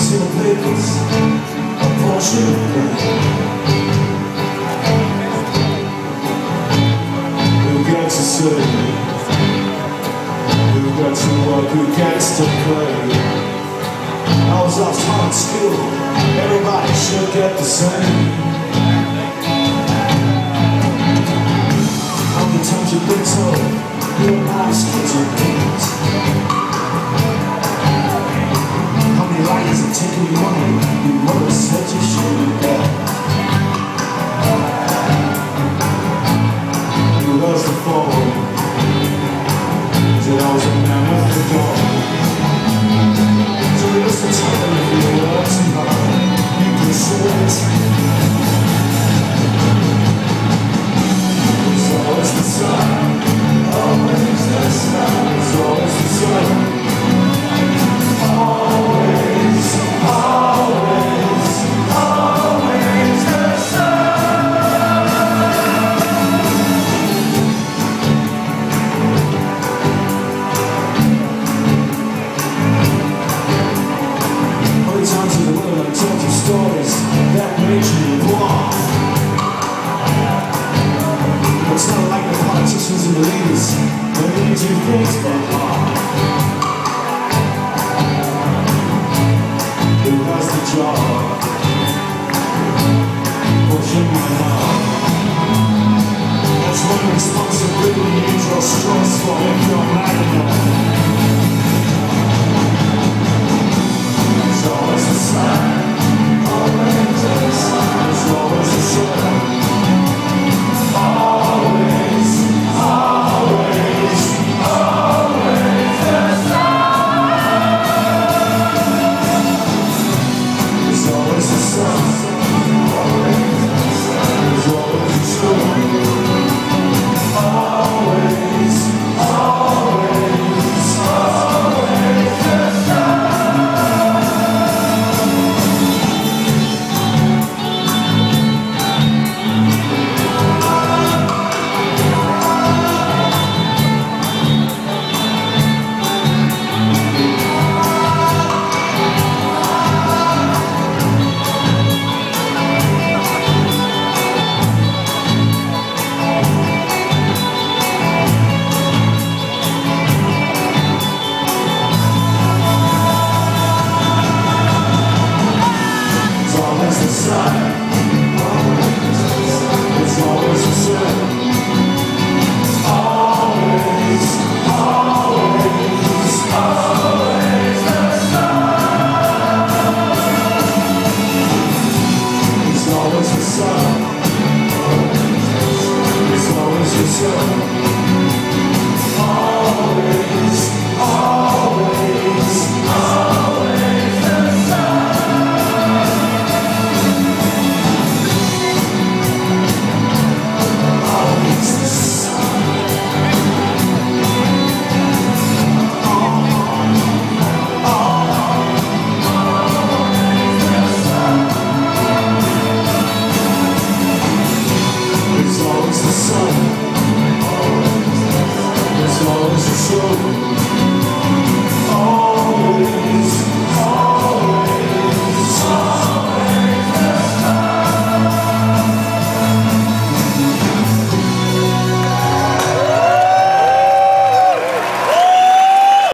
see the papers, unfortunately. Who gets to say? Who gets to work? Who gets to play? I was off hard school, everybody should get the same. How many times you've been told you're nice kids are things? How many liars are taking your money you mother said you shouldn't get? Who loves the fall? Is it always a man with the dog? Listen to them if you work too hard, you can say it. It's always the sun, always the sun, it's always the sun. Always, always, always the sun. Times in the world I told you stories that made you laugh. But it's not like the politicians and the leaders, they really do things but laugh. Who has the job? Pushing my heart. That's one responsibility you draw straws for if you're mad enough.